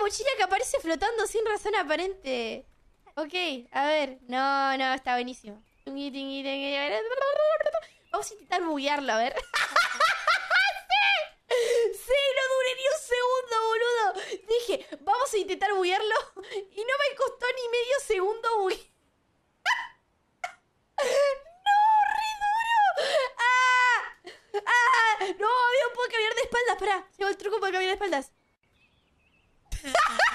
mochila que aparece flotando sin razón aparente. Ok, a ver. No, no, está buenísimo. Vamos a intentar buguearlo, a ver. Sí, no duré ni un segundo, boludo. Dije, vamos a intentar buguearlo. Y no me costó ni medio segundo buguear. ¡No, re duro! ¡Ah! ¡Ah! No, no puedo cambiar de espaldas. Pará, llegó el truco para cambiar de espaldas.